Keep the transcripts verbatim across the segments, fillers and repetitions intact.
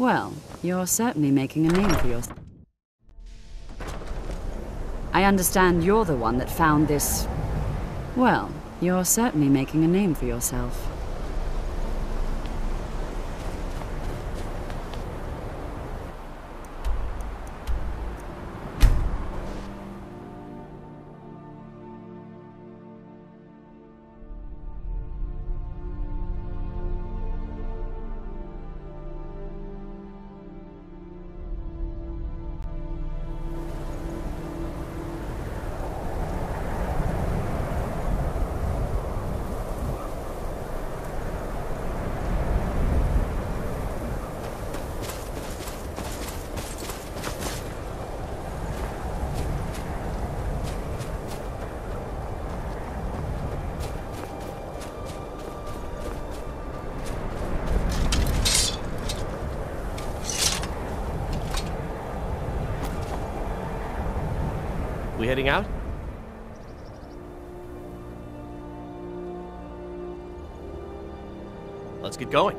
Well, you're certainly making a name for yourself. I understand you're the one that found this... Well, you're certainly making a name for yourself. We heading out? Let's get going.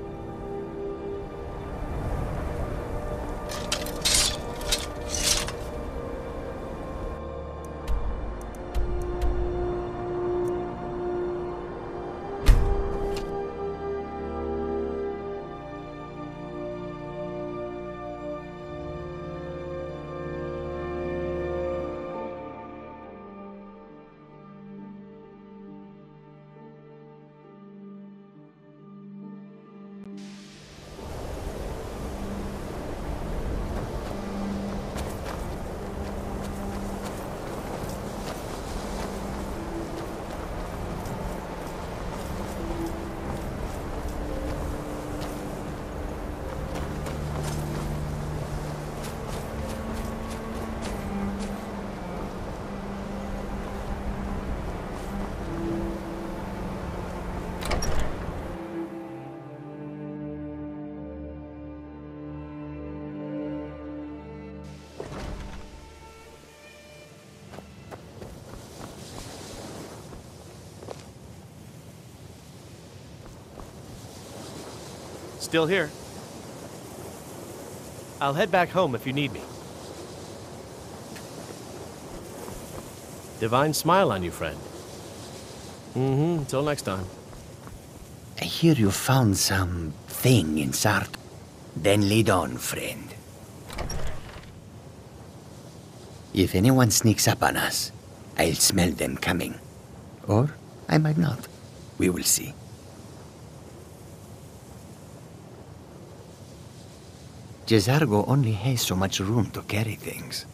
Still here. I'll head back home if you need me. Divine smile on you, friend. Mm-hmm. Until next time. I hear you found some thing in Sart. Then lead on, friend. If anyone sneaks up on us, I'll smell them coming. Or I might not. We will see. J'zargo only has so much room to carry things.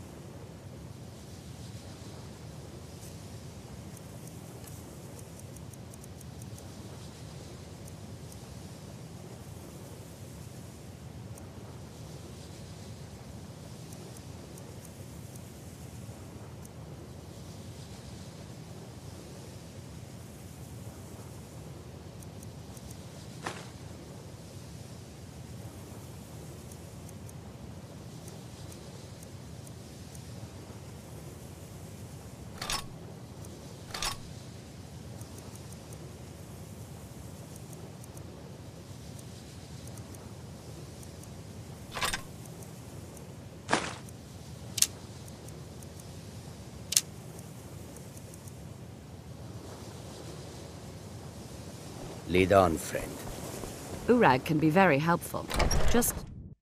Lead on, friend. Urag can be very helpful. Just...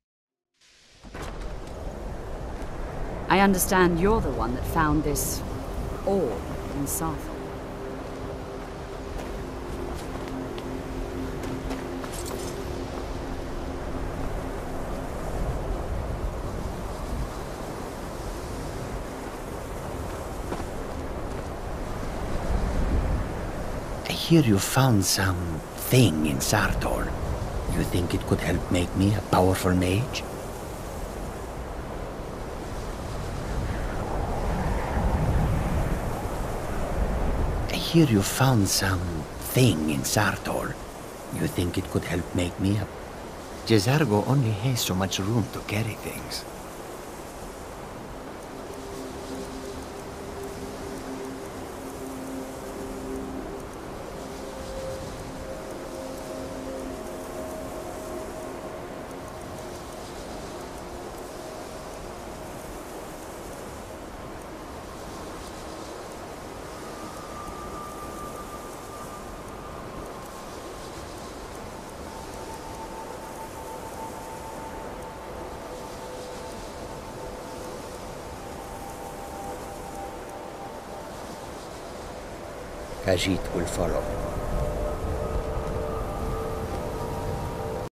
I understand you're the one that found this... orb in Sathal. I hear you found some thing in Saarthal. You think it could help make me a powerful mage? I hear you found some thing in Saarthal. You think it could help make me a... J'zargo only has so much room to carry things. Khajiit will follow.